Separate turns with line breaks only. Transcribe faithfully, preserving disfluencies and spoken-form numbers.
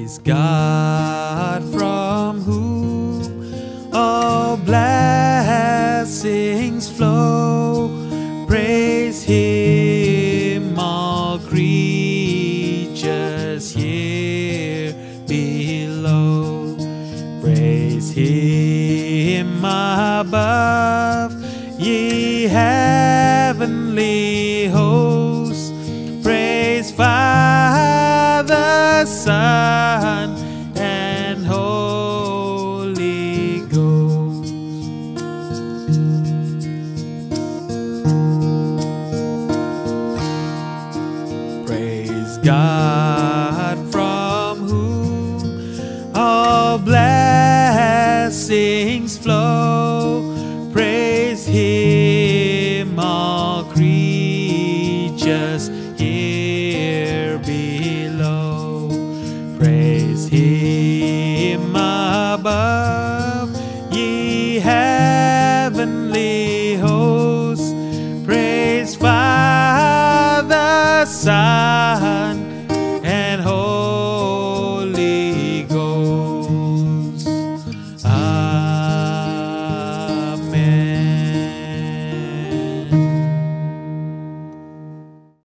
Praise God from whom all blessings flow. Praise Him, all creatures here below. Praise Him above, ye heavenly hosts. Praise Father, Son, and Holy Ghost. Praise God from whom all blessings flow.